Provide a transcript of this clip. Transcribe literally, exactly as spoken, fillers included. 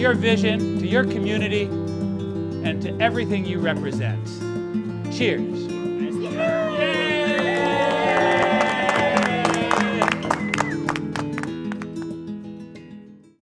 your vision, to your community, and to everything you represent. Cheers.